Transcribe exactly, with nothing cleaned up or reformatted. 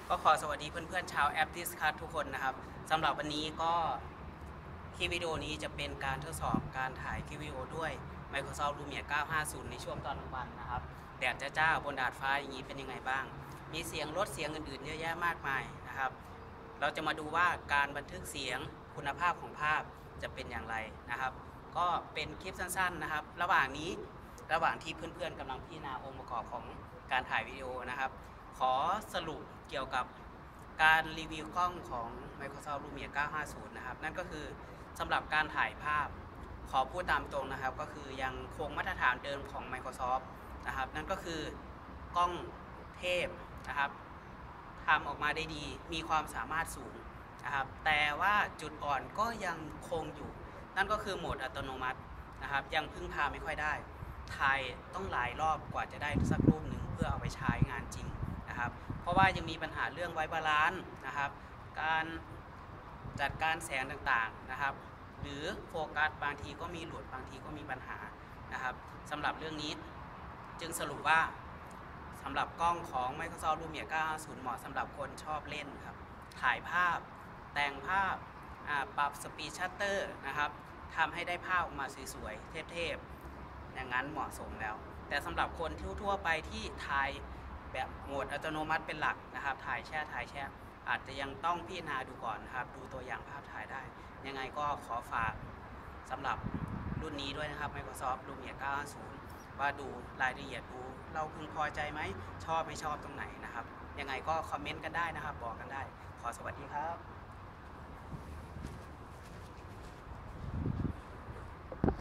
ก็ขอสวัสดีเพื่อนๆชาวแอป Discuss ทุกคนนะครับสำหรับวันนี้ก็คลิปวิดีโอนี้จะเป็นการทดสอบการถ่ายคลิปวิดีโอด้วย Microsoft Lumia เก้าห้าศูนย์ ในช่วงตอนกลางวันนะครับแดดจ้าๆบนดาดฟ้าอย่างนี้เป็นยังไงบ้างมีเสียงรถเสียงอื่นๆเยอะแยะมากมายนะครับเราจะมาดูว่าการบันทึกเสียงคุณภาพของภาพจะเป็นอย่างไรนะครับก็เป็นคลิปสั้นๆนะครับระหว่างนี้ระหว่างที่เพื่อนๆกำลังพิจารณาองค์ประกอบของการถ่ายวิดีโอนะครับขอสรุปเกี่ยวกับการรีวิวกล้องของ Microsoft Lumia เก้าห้าศูนย์ นะครับนั่นก็คือสำหรับการถ่ายภาพขอพูดตามตรงนะครับก็คือยังคงมาตรฐานเดิมของ Microsoft นะครับนั่นก็คือกล้องเทพนะครับทำออกมาได้ดีมีความสามารถสูงนะครับแต่ว่าจุดอ่อนก็ยังคงอยู่นั่นก็คือโหมดอัตโนมัตินะครับยังพึ่งพาไม่ค่อยได้ถ่ายต้องหลายรอบกว่าจะได้สักรูปหนึ่งเพื่อเอาไปใช้งานจริงนะครับเพราะว่ายังมีปัญหาเรื่องไวบาลานซ์นะครับการจัดการแสงต่างๆนะครับหรือโฟกัสบางทีก็มีหลุดบางทีก็มีปัญหานะครับสำหรับเรื่องนี้จึงสรุปว่าสำหรับกล้องของ Microsoft Lumia เก้าห้าศูนย์ เหมาะสำหรับคนชอบเล่นครับถ่ายภาพแต่งภาพปรับสปีดชัตเตอร์นะครับทำให้ได้ภาพออกมาสวยๆเทพๆอย่างนั้นเหมาะสมแล้วแต่สำหรับคนทั่วๆไปที่ถ่ายแบบโหมดอัตโนมัติเป็นหลักนะครับถ่ายแช่ถ่ายแช่อาจจะยังต้องพิจารณาดูก่อนนะครับดูตัวอย่างภาพถ่ายได้ยังไงก็ขอฝากสำหรับรุ่นนี้ด้วยนะครับ Microsoft Lumia เก้าห้าศูนย์ ว่าดูรายละเอียดดูเราพึงพอใจไหมชอบไม่ชอบตรงไหนนะครับยังไงก็คอมเมนต์กันได้นะครับบอกกันได้ขอสวัสดีครับ